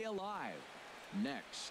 alive. Next.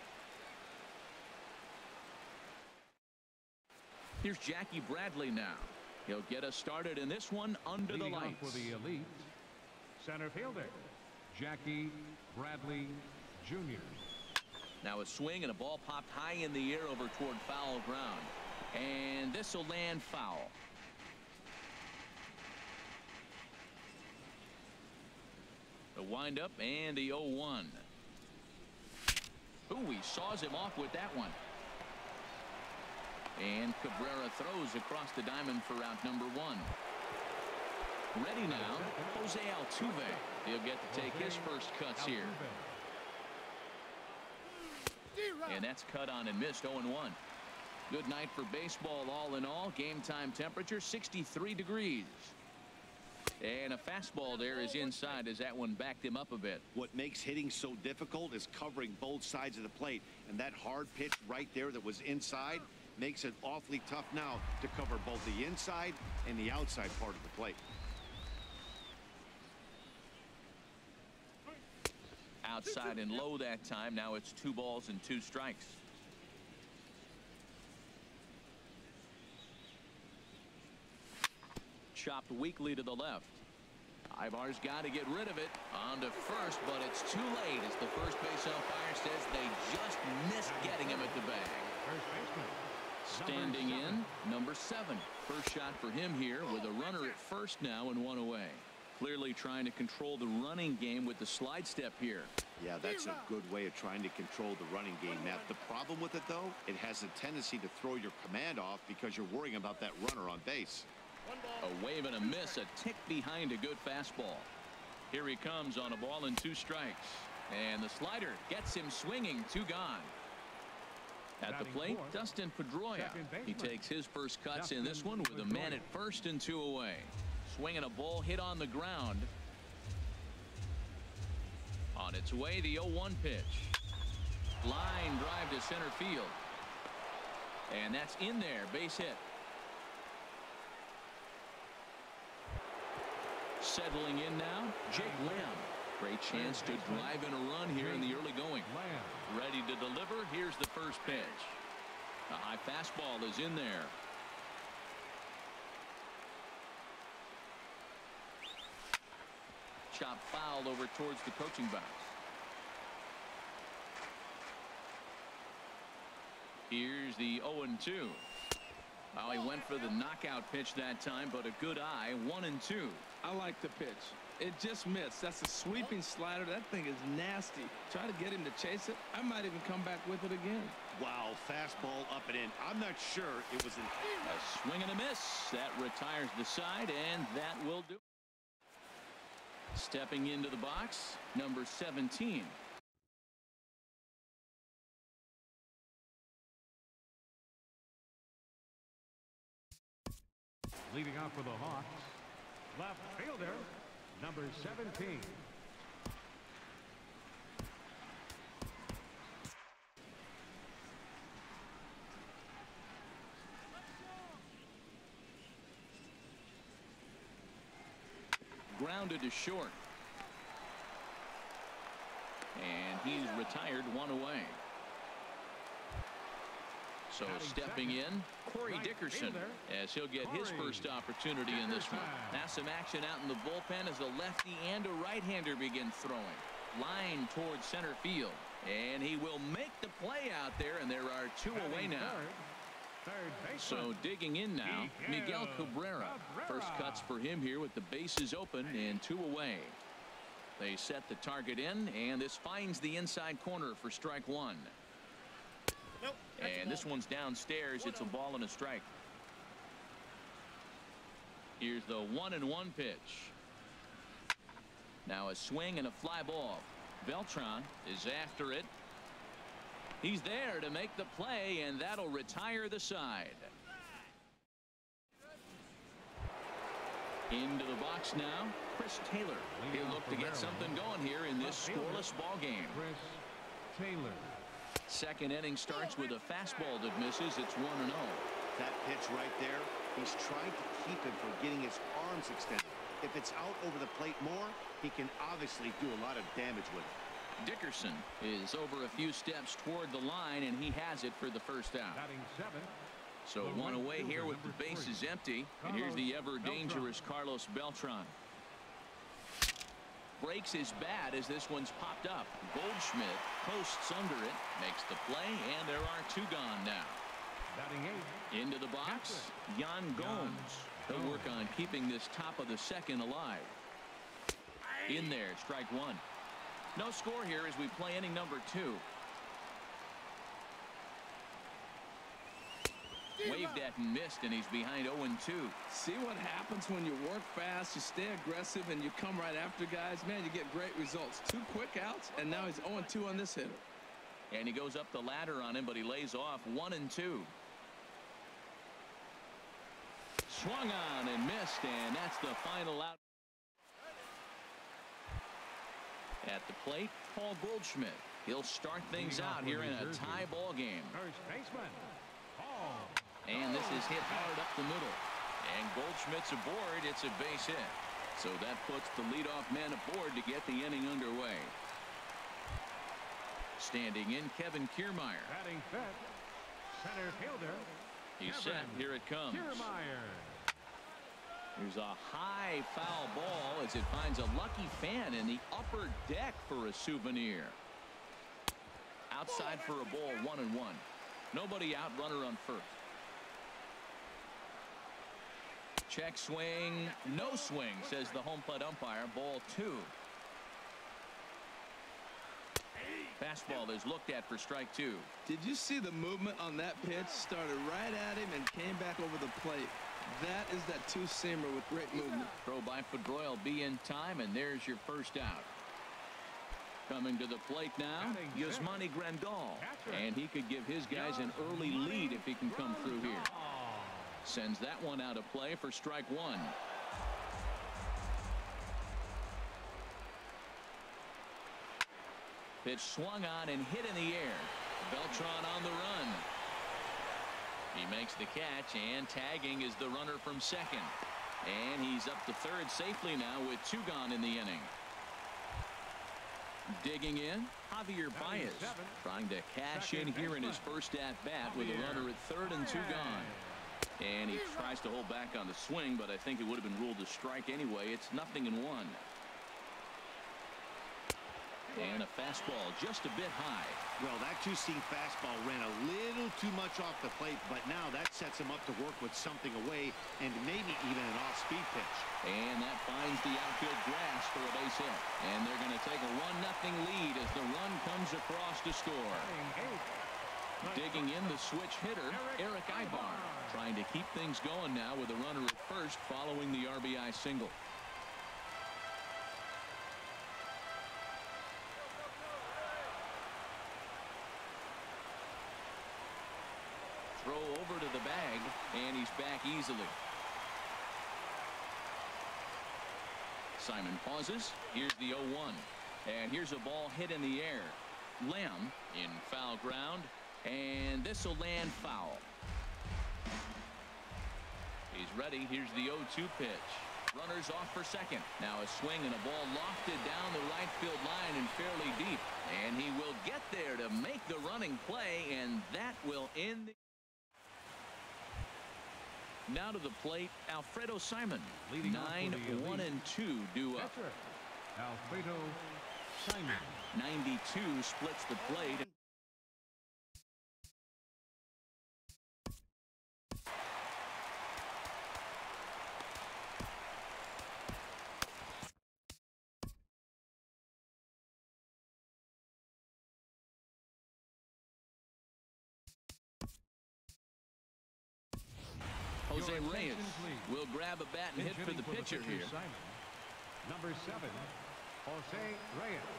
Here's Jackie Bradley now. He'll get us started in this one under the lights. For the elite center fielder, Jackie Bradley Jr. Now a swing and a ball popped high in the air over toward foul ground. And this will land foul. The windup and the 0-1. Ooh, he saws him off with that one. And Cabrera throws across the diamond for out number 1. Ready now, Jose Altuve. He'll get to take his first cuts here. And that's cut on and missed. 0-1. Good night for baseball all in all. Game time temperature 63 degrees. And a fastball there is inside as that one backed him up a bit. What makes hitting so difficult is covering both sides of the plate. And that hard pitch right there that was inside makes it awfully tough now to cover both the inside and the outside part of the plate. Outside and low that time. Now it's 2 balls and 2 strikes. Chopped weakly to the left. Ivar's got to get rid of it. On to first, but it's too late as the first base umpire says they just missed getting him at the bag. Standing in, number 7. First shot for him here with a runner at first now and 1 away. Clearly trying to control the running game with the slide step here. Yeah, that's a good way of trying to control the running game, Matt. The problem with it, though, it has a tendency to throw your command off because you're worrying about that runner on base. A wave and a miss, a tick behind a good fastball. Here he comes on a ball and 2 strikes. And the slider gets him swinging. 2 gone. At the plate, Dustin Pedroia. He takes his first cuts in this one with a man at first and 2 away. Swinging a ball hit on the ground. On its way, the 0-1 pitch. Line drive to center field. And that's in there, base hit. Settling in now, Jake Lamb. Great chance to drive in a run here in the early going. Ready to deliver. Here's the first pitch. A high fastball is in there. Chop foul over towards the coaching box. Here's the 0-2. Well, he went for the knockout pitch that time, but a good eye. 1-2. I like the pitch. It just missed. That's a sweeping slider. That thing is nasty. Try to get him to chase it. I might even come back with it again. Wow, fastball up and in. I'm not sure it was a swing and a miss. That retires the side, and that will do. Stepping into the box, number 17. Leading off for the Hawks, left fielder, number 17. Grounded to short. And he's retired 1 away. So stepping in, Corey Dickerson, as he'll get his first opportunity in this one. Now some action out in the bullpen as a lefty and a right-hander begin throwing. Line towards center field. And he will make the play out there, and there are 2 away now. So digging in now, Miguel Cabrera. First cuts for him here with the bases open and 2 away. They set the target in, and this finds the inside corner for strike 1. And this one's downstairs. It's a ball and a strike. Here's the 1-1 pitch. Now a swing and a fly ball. Beltran is after it. He's there to make the play, and that'll retire the side. Into the box now, Chris Taylor. He'll look to get something going here in this scoreless ball game. Chris Taylor. Second inning starts with a fastball that misses. It's 1-0. That pitch right there, he's trying to keep him from getting his arms extended. If it's out over the plate more, he can obviously do a lot of damage with it. Dickerson is over a few steps toward the line, and he has it for the first out. Batting seventh. So one away here with the bases empty. And here's the ever dangerous Carlos Beltran. Breaks his bat as this one's popped up. Goldschmidt posts under it, makes the play, and there are two gone now. Batting eighth. Into the box, Yan Gomes. He'll work on keeping this top of the second alive. In there, strike one. No score here as we play inning number 2. Waved at and missed, and he's behind 0-2. See what happens when you work fast, you stay aggressive, and you come right after guys. Man, you get great results. 2 quick outs, and now he's 0-2 on this hitter. And he goes up the ladder on him, but he lays off 1-2. Swung on and missed, and that's the final out. At the plate, Paul Goldschmidt. He'll start things out here in a tie ball game. First baseman, Paul. And this is hit hard up the middle. And Goldschmidt's aboard. It's a base hit. So that puts the leadoff man aboard to get the inning underway. Standing in, Kevin Kiermaier. Batting fifth, center fielder. He's set. Here it comes. Kiermaier. There's a high foul ball as it finds a lucky fan in the upper deck for a souvenir. Outside for a ball, 1-1. Nobody out, runner on first. Check swing, no swing, says the home plate umpire. Ball 2. Fastball is looked at for strike 2. Did you see the movement on that pitch? Started right at him and came back over the plate. That is that two-seamer with great movement. Throw by Pedroia will be in time, and there's your first out. Coming to the plate now, Yasmani Grandal. And he could give his guys an early lead if he can come through here. Sends that one out of play for strike 1. Pitch swung on and hit in the air. Beltran on the run. He makes the catch, and tagging is the runner from second. And he's up to third safely now with 2 gone in the inning. Digging in, Javier Baez, trying to cash in here in his first at-bat with a runner at third and 2 gone. And he tries to hold back on the swing, but I think it would have been ruled a strike anyway. It's 0-1. And a fastball just a bit high. Well, that two-seam fastball ran a little too much off the plate, but now that sets him up to work with something away and maybe even an off-speed pitch. And that finds the outfield grass for a base hit. And they're going to take a 1-0 lead as the run comes across to score. Digging in the switch hitter, Eric Ibar, trying to keep things going now with a runner at first following the RBI single. Throw over to the bag, and he's back easily. Simon pauses. Here's the 0-1. And here's a ball hit in the air. Lamb in foul ground. And this will land foul. He's ready. Here's the 0-2 pitch. Runners off for second. Now a swing and a ball lofted down the right field line and fairly deep. And he will get there to make the running play, and that will end the... Now to the plate, Alfredo Simon. 9-1-2 due up. Alfredo Simon. 92 splits the plate. Jose Reyes will grab a bat and hit for the pitcher here. Simon. Number 7, Jose Reyes.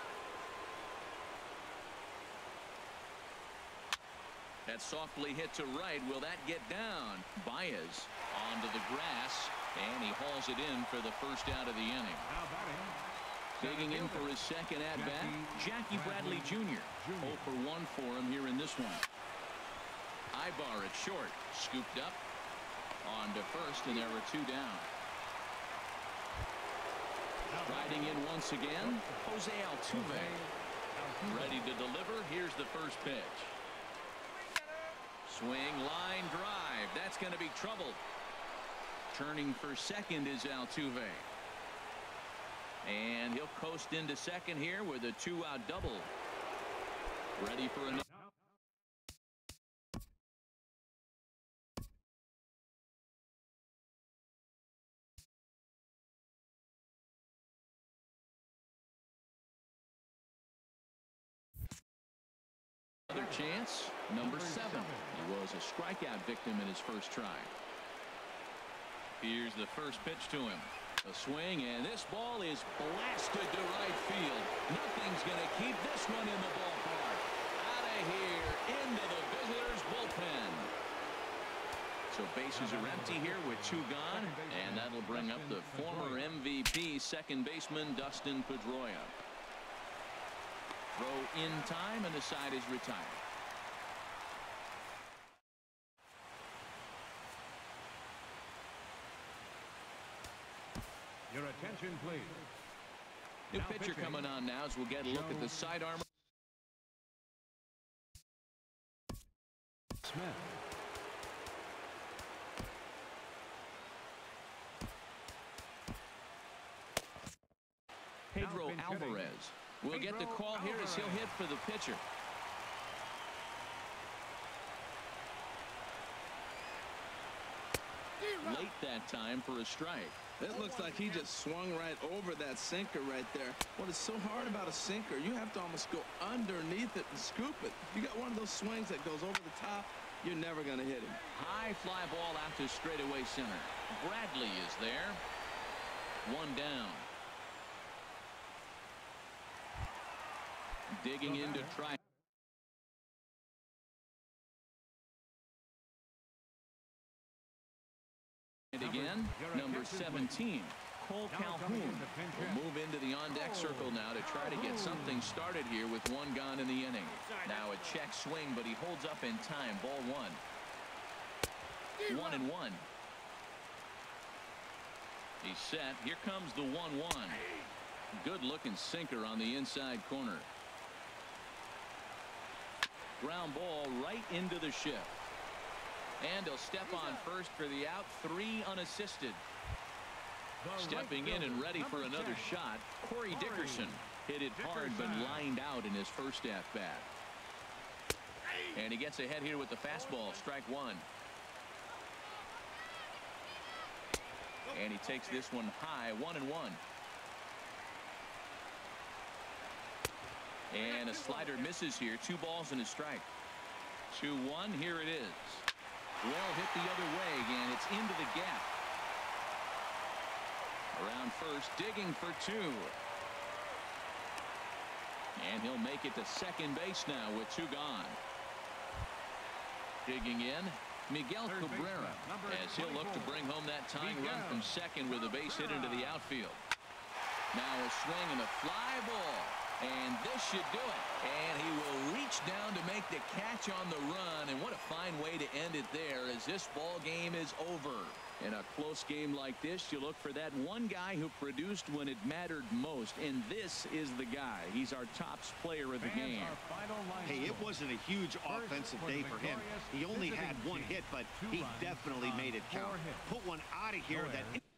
That softly hit to right. Will that get down? Baez onto the grass, and he hauls it in for the first out of the inning. Now batting. Digging in for his second at-bat, Jackie Bradley Jr. 0 for 1 for him here in this one. Ibar at short, scooped up. On to first, and there were 2 down. Riding in once again, Jose Altuve. to deliver. Here's the first pitch. Swing, line drive. That's going to be trouble. Turning for second is Altuve. And he'll coast into second here with a 2-out double. Ready for another. Another chance. Number 7. He was a strikeout victim in his first try. Here's the first pitch to him. A swing, and this ball is blasted to right field. Nothing's going to keep this one in the ballpark. Out of here, into the visitors' bullpen. So bases are empty here with 2 gone, and that'll bring up the former MVP second baseman Dustin Pedroia. Throw in time, and the side is retired. Your attention, please. New pitcher coming on now as we'll get a look at the side armor. Smith. Pedro Alvarez will get the call here as he'll hit for the pitcher. Late that time for a strike. It looks like he just swung right over that sinker right there. What is so hard about a sinker, you have to almost go underneath it and scoop it. You got one of those swings that goes over the top, you're never going to hit him. High fly ball out to straightaway center. Bradley is there. 1 down. Digging in to try. And again, number 17, Cole Calhoun will move into the on-deck circle now to try to get something started here with 1 gone in the inning. Now a check swing, but he holds up in time. Ball 1. 1-1. He's set. Here comes the 1-1. Good-looking sinker on the inside corner. Ground ball right into the shift. And he'll step on first for the out. 3 unassisted. Stepping in and ready for another shot. Corey Dickerson hit it hard but lined out in his first at-bat. And he gets ahead here with the fastball. Strike 1. And he takes this one high. 1-1. And a slider misses here. 2 balls and a strike. 2-1. Here it is. Well hit the other way again. It's into the gap. Around first, digging for 2. And he'll make it to second base now with 2 gone. Digging in, Miguel Cabrera, as he'll look to bring home that tying run from second with a base hit into the outfield. Now a swing and a fly ball. And this should do it. And he will reach down to make the catch on the run. And what a fine way to end it there as this ball game is over. In a close game like this, you look for that one guy who produced when it mattered most. And this is the guy. He's our top player of the game. Hey, it wasn't a huge offensive day for him. He only had 1 hit, but he definitely made it count. Put one out of here that